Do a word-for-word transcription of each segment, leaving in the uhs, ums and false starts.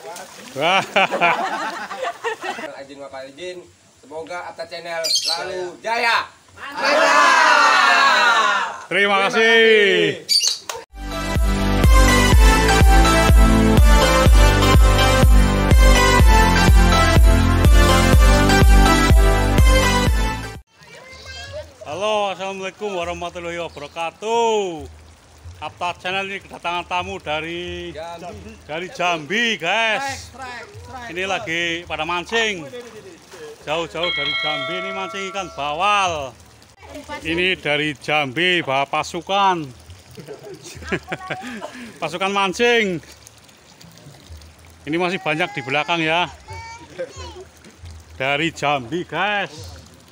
Wah. Izin Bapak izin, semoga Apta Channel selalu jaya. Terima kasih. Halo, assalamualaikum warahmatullahi wabarakatuh. Apta Channel ini kedatangan tamu dari Jambi. dari Jambi, guys. Ini lagi pada mancing. Jauh-jauh dari Jambi ini mancing ikan bawal. Ini dari Jambi bawa pasukan. Pasukan mancing. Ini masih banyak di belakang ya. Dari Jambi, guys.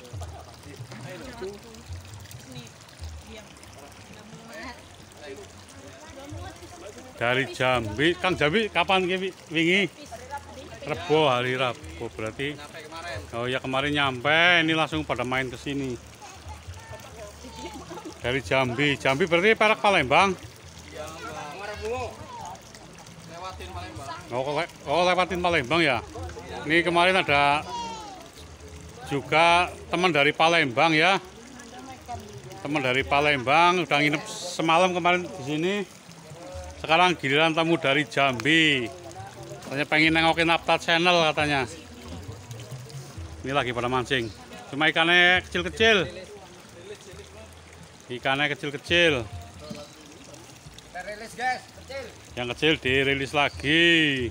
Dari Jambi, Kang Jambi kapan ki wingi? Rebo, hari Rabu berarti. Oh ya, kemarin nyampe, ini langsung pada main ke sini. Dari Jambi, Jambi berarti Perak Palembang. Oh, le oh lewatin Palembang ya. Ini kemarin ada juga teman dari Palembang ya. Teman dari Palembang udah nginep semalam kemarin di sini. Sekarang giliran tamu dari Jambi. Katanya pengen nengokin Apta Channel katanya. Ini lagi pada mancing. Cuma ikannya kecil-kecil. Ikannya kecil-kecil. Rilis guys, kecil. Yang kecil dirilis lagi.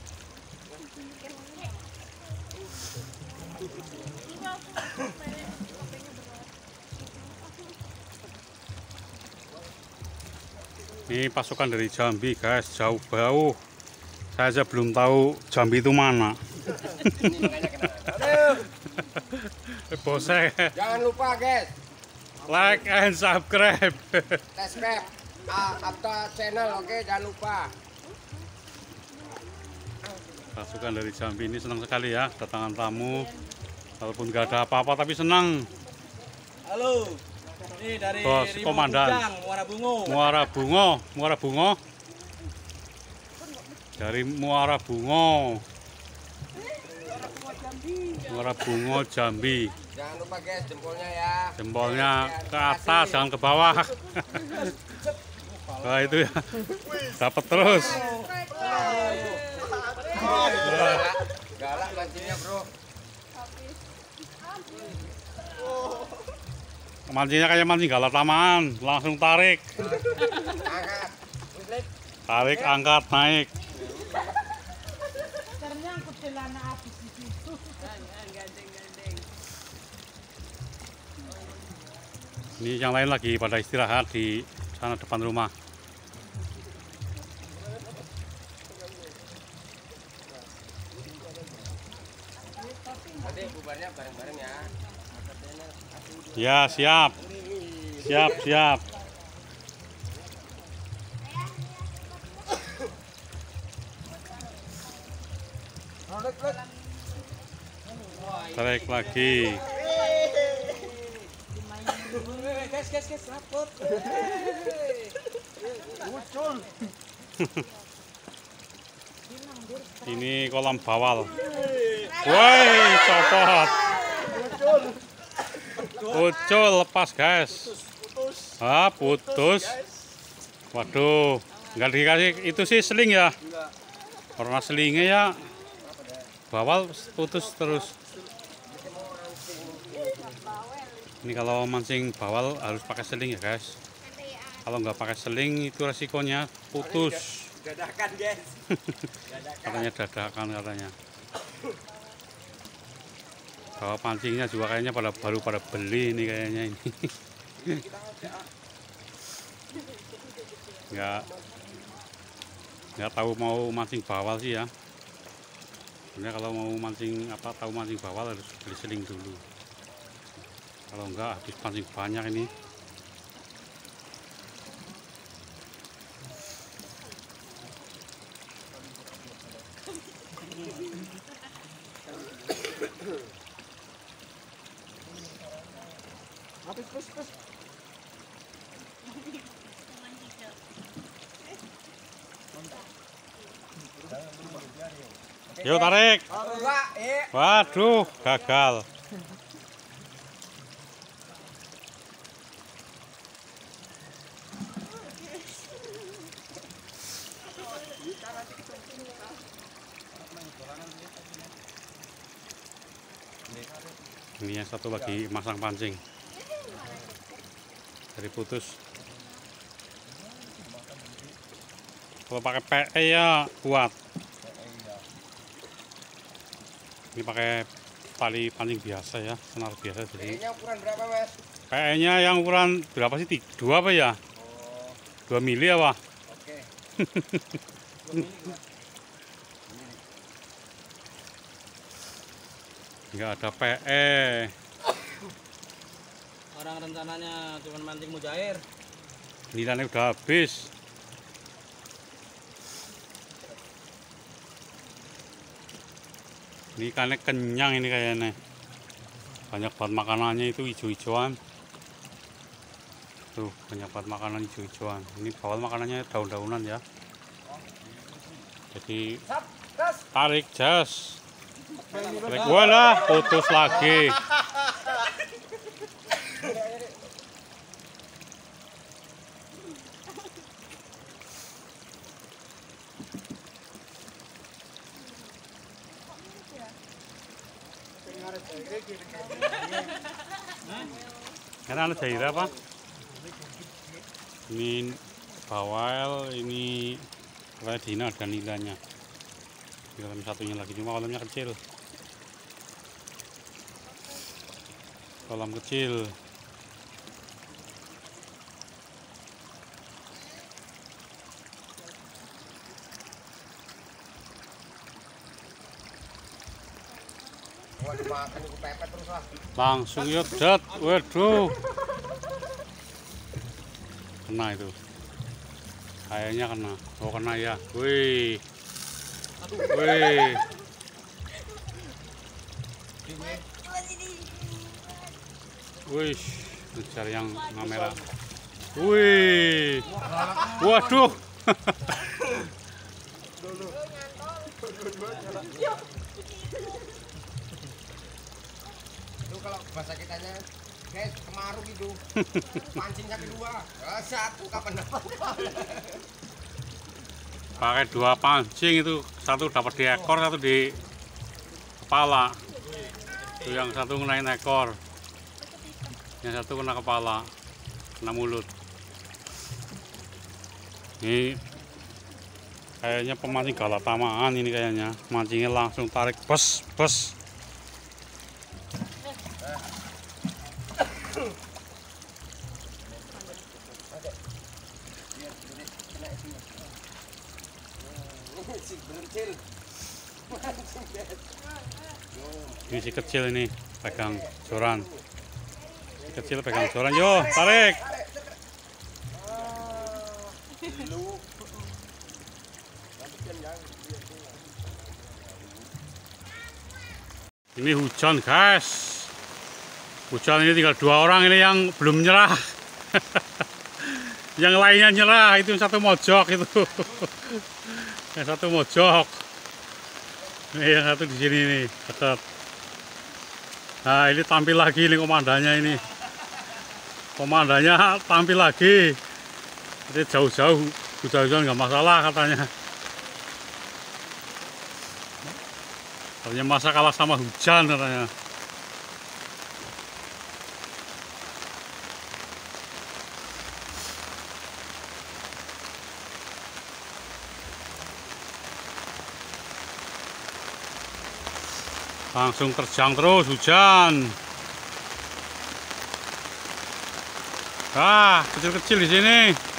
Ini pasukan dari Jambi, guys, jauh jauh. Saya aja belum tahu Jambi itu mana. Bose. Jangan lupa guys, Like and subscribe. subscribe Apta Channel, oke, jangan lupa. Pasukan dari Jambi ini senang sekali ya kedatangan tamu. Walaupun nggak ada apa-apa tapi senang. Halo. Ini dari Bos Komandan Bujang, Muara Bungo. Muara Bungo, Muara Bungo. Dari Muara Bungo. Muara Bungo Jambi. Jangan lupa guys, jempolnya ya. Jempolnya ke atas, jangan ke bawah. Wah itu ya, dapat terus. Galak, galak mancingnya bro. Mancingnya kayak mancing galatamaan, langsung tarik. Angkat. Tarik, angkat, naik. Ini yang lain lagi pada istirahat di sana depan rumah. Nanti bubarnya bareng-bareng ya. Ya, siap. Siap, siap. Tarik lagi. Guys, guys, guys, rapot. Muncul. Ini kolam bawal. Woi, copot. Ucul lepas, guys. Ah, putus. Waduh, nggak dikasih itu sih seling ya. Karena selingnya ya bawal putus terus. Ini kalau mancing bawal harus pakai seling ya, guys. Kalau nggak pakai seling itu resikonya putus. Dadakan, guys. Katanya dadakan katanya. Bawa pancingnya juga kayaknya pada baru pada beli ini kayaknya ini. Nggak nggak tahu mau mancing bawal sih ya. Sebenarnya kalau mau mancing apa tahu mancing bawal harus beli seling dulu. Kalau enggak habis pancing banyak ini. Habis, habis, habis. Yuk tarik. Enggak, eh. Waduh, gagal. Ini yang satu lagi masang pancing. Dari putus. Kalau pakai P E ya kuat. Ini pakai tali pancing biasa ya, senar biasa. Jadi Ini ukuran berapa, Mas? P E-nya yang ukuran berapa sih? Dua apa ya? Dua mili apa? Oke. Nggak ada P E. Orang rencananya cuma mancing mujair. Nilainya udah habis. Ini ikannya kenyang ini kayaknya. Banyak banget makanannya itu hijau-hijauan. Tuh, banyak banget makanan hijau-hijauan. Ini bawal makanannya daun-daunan ya. Jadi tarik jas. Tarik walah, putus lagi. Karena ada jair apa? Ini bawal, ini kayak dina ada nilainya. Kolam satunya lagi cuma kolamnya kecil. Kolam kecil. Wah, dimakan itu pepet terus lah. Langsung yuk dat, waduh. Kena itu. Kayaknya kena. Oh kena ya. Wih. Wih. Wih, ngejar yang kamera. Wih. Waduh. Itu kalau bahasa kitanya, guys, kemaru gitu. Pancingnya kedua. Eh, satu kapan dapat? Pakai dua pancing itu, satu dapat di ekor, satu di kepala. Itu yang satu ngenain ekor, yang satu kena kepala, kena mulut. Ini kayaknya pemancing galatamaan ini kayaknya, mancingnya langsung tarik bes bes. Ini si kecil ini pegang joran, si kecil pegang joran, yo tarik. Ini hujan guys, hujan ini tinggal dua orang ini yang belum nyerah. Yang lainnya nyerah, itu satu mojok itu. Yang satu mojok. Ini yang satu di sini nih, dekat. Nah, ini tampil lagi ini komandannya ini. Komandannya tampil lagi. Jadi jauh-jauh, hujan-hujan nggak masalah katanya. Katanya masa kalah sama hujan katanya. Langsung terjang terus hujan. Ah, kecil-kecil di sini.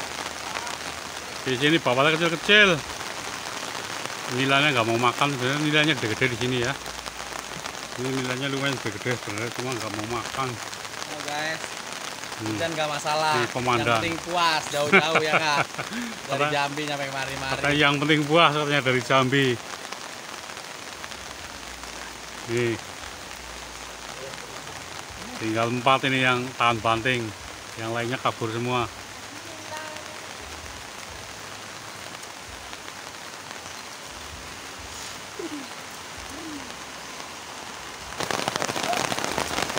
Di sini bawahnya kecil-kecil. Nilainya nggak mau makan, sebenarnya nilainya gede-gede di sini ya. Ini nilainya lumayan gede-gede, sebenarnya cuma nggak mau makan. Oh guys, Hmm. hujan nggak masalah. Ini komandan. Yang penting puas, jauh-jauh ya kak. Dari Kata- Jambi sampai kemari-mari. Katanya yang penting puas katanya dari Jambi. Nih. Tinggal empat ini yang tahan banting, yang lainnya kabur semua.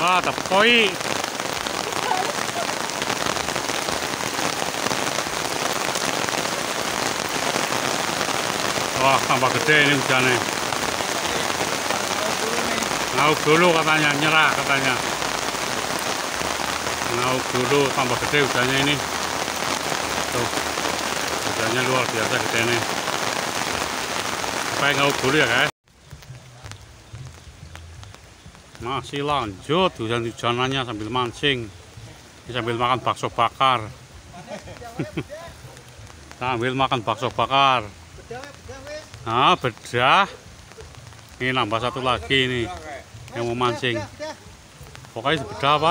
Wah, ada koi. Wah, tambah gede ini hujannya. Ngauk dulu katanya, nyerah katanya. Ngauk dulu, tambah gede hujannya ini. Tuh, hujannya luar biasa gede ini. Supaya ngauk dulu ya guys. Masih lanjut hujan-hujanannya sambil mancing. Sambil makan bakso bakar. Sambil makan bakso bakar. Nah, bedah. Ini nambah satu lagi nih yang mau mancing. Pokoknya bedah apa?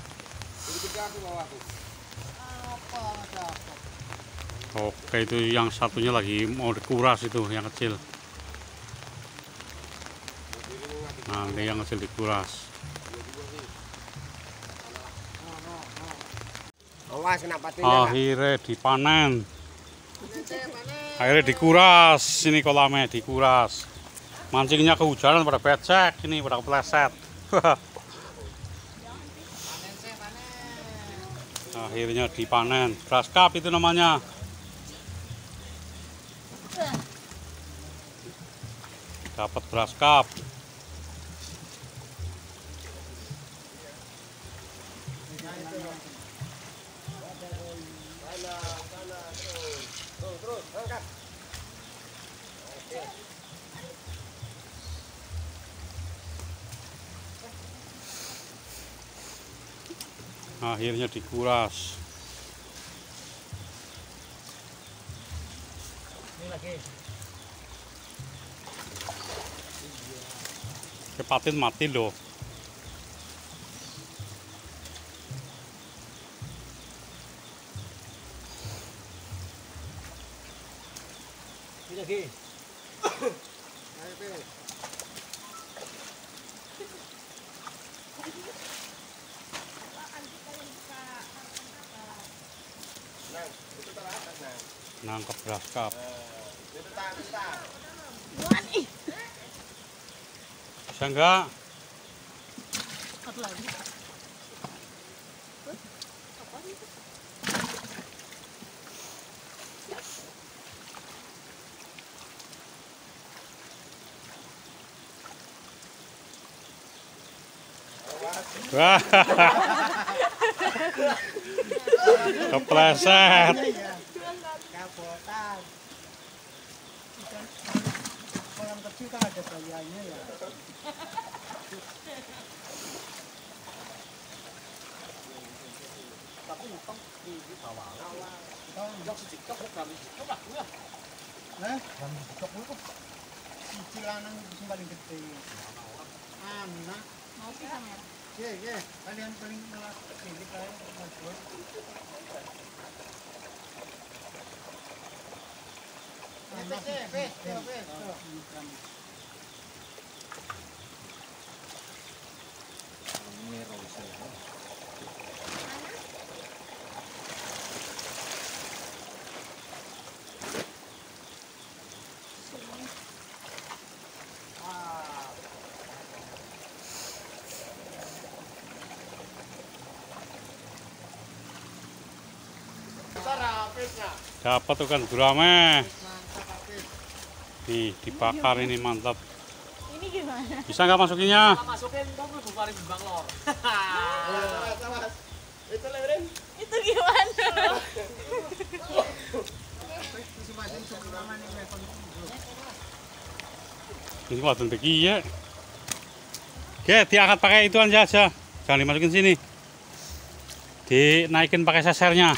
Oke, itu yang satunya lagi mau dikuras itu yang kecil. Nah, ini yang kecil dikuras. Akhirnya dipanen. Akhirnya dikuras. Ini kolamnya dikuras. Mancingnya kehujanan pada becek, ini pada kepleset. Akhirnya dipanen. Grass cup itu namanya. Dapat grass cup. Akhirnya dikuras. Ini lagi. Kepatin mati loh. Ini lagi. Nangkep grass cup. Bisa enggak? Wah. Kepleset. Kapotan. Kolam kecil kan ada gayanya ya. Tapi utang di bawah. Oh, yang sedikit kok kami. Coba ya. Nah, kami sedikit kok. Siji lanang sing paling gede. Anak mau sih sama. Ye, ye, kalian paling malah ini kayak majul. Dapat tuh kan gurame. Nih dibakar ini mantap. Ini gimana? Bisa nggak masukinnya? Masukin kamu bukan bang lor. Itu lewerin. Itu gimana? Ini wadon begi ya. Oke, diangkat pakai itu aja aja. Jangan dimasukin sini. Dinaikin pakai sesernya.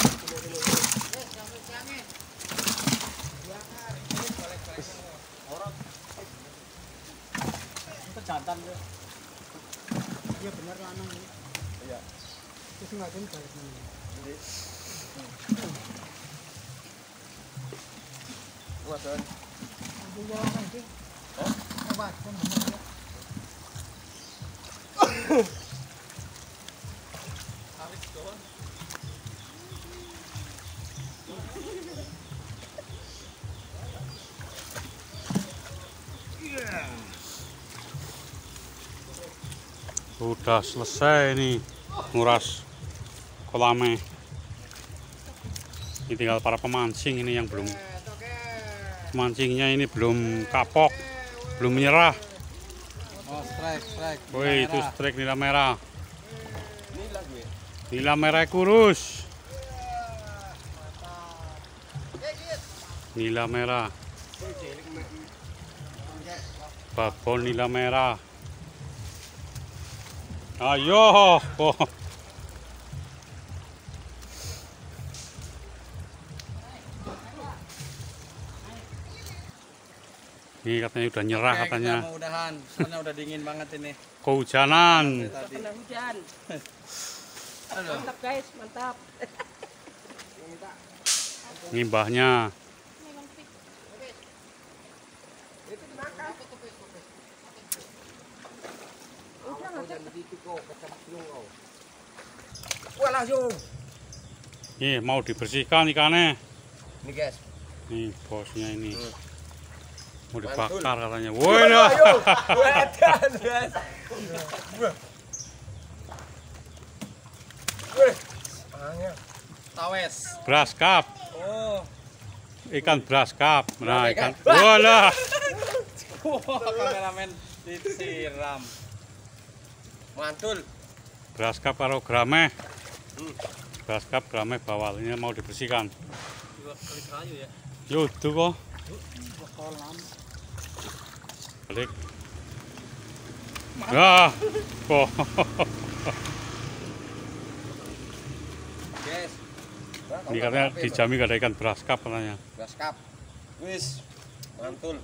Jantan ya. Iya benar lanang. Iya. Terus ngapain balik mana? Wah, Don. Ambil jalan lagi. Oh, coba kan benar ya. Habis Don. Udah selesai nih nguras kolamnya. Ini tinggal para pemancing ini yang belum, pemancingnya ini belum kapok, belum menyerah. Oh, strike, strike. Woi, itu strike nila merah. Nila merah kurus. Nila merah. Babon nila merah. Ayo. Oh. Ini katanya udah nyerah. Oke, katanya. kita mau udahan, soalnya udah dingin banget ini. Kehujanan. Tadi. Kena hujan. Aduh. Mantap guys, mantap. Limbahnya. Wah langsung. Nih mau dibersihkan ikannya. Ini guys. Nih bosnya ini. Hmm. Mau Mantul. dibakar katanya. Woi lah. Wedan guys. Wih. Angin. Tawes. Brass cup. Oh. Ikan brass cup. Nah, ikan. Wah. Walah. Wah, kameramen disiram. Mantul. Brass cup karo grame. Hmm. Brass cup grame bawal. Ini mau dibersihkan. Dua kali kayu ya. Yo, tuh kok. Balik. Ah, kok. Guys. Ini katanya di Jambi gak ada ikan brass cup katanya. Brass cup. Wis. Mantul.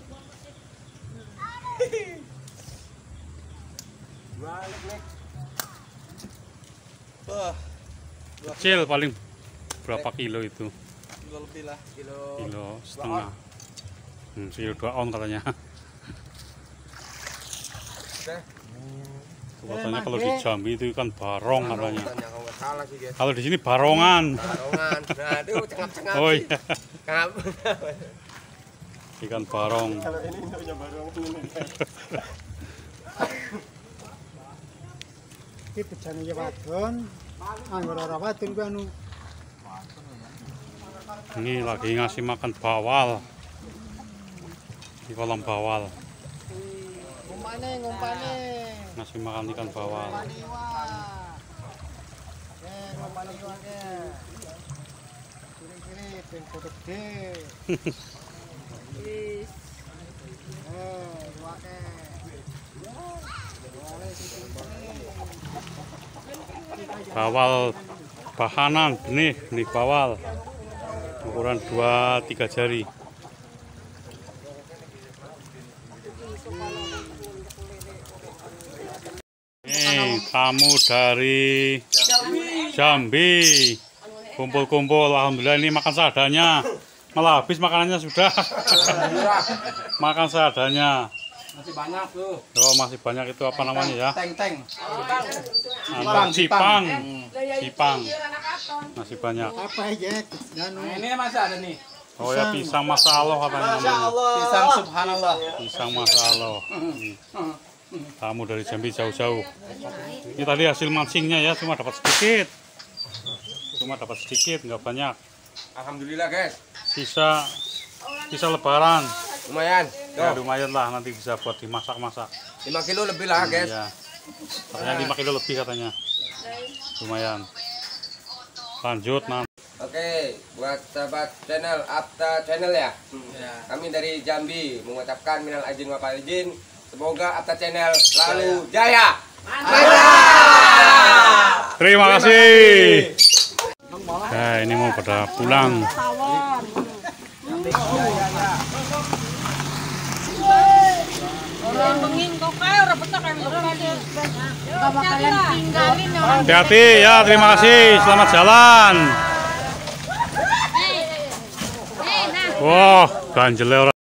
Balik nih. Wah, Kecil paling berapa kilo itu? dua lebih lah. Kilo. Kilo setengah. Hmm, kilo dua on katanya. Oke. Katanya kalau di Jambi itu ikan barong katanya. Tanya kalau nggak salah sih guys. Kalau di sini barongan. Barongan. Nah, aduh cengap-cengap. Oh sih. iya, Cengap. ikan barong. Kalau ini namanya barong ini. Iki bejane ya wadon. Anggur ora wadon ku anu. Ini lagi ngasih makan bawal di kolam bawal. Ngumpane, ngumpane. Ngasih makan ikan bawal. Ngumpane wah. Eh, ngumpane wah ke. Kiri-kiri ben foto gede. Wis. Eh, wah ke. Bawal bahanan, benih, benih bawal. Ukuran dua tiga jari. Nih, tamu dari Jambi. Kumpul-kumpul, alhamdulillah ini makan seadanya. Malah habis makanannya sudah. Makan seadanya. Masih banyak tuh. Oh, masih banyak itu apa namanya ya? Teng-teng. Anu, Cipang. Cipang. Masih banyak. Apa ya? Anu. Nah, ini masih ada nih. Oh ya, pisang Masya Allah katanya namanya. Pisang subhanallah. Pisang Masya Allah. Ini. Tamu dari Jambi jauh-jauh. Ini tadi hasil mancingnya ya, cuma dapat sedikit. Cuma dapat sedikit, nggak banyak. Alhamdulillah guys. Sisa sisa lebaran. Lumayan. Ya Tuh, lumayan lah, nanti bisa buat dimasak-masak. lima kilo lebih lah guys. Iya. Katanya lima kilo lebih katanya. Lumayan. Lanjut nanti. Oke, buat sahabat channel Apta Channel ya. Ya. Kami dari Jambi mengucapkan minal aidin wal faizin. Semoga Apta Channel selalu jaya. Terima kasih. Nah, ini mau pada pulang. Tawon. Orang benging kok kae ora betok kan. Enggak bakalan tinggalin orang. Hati-hati ya, terima kasih. Selamat jalan. Wah, ganjel orang.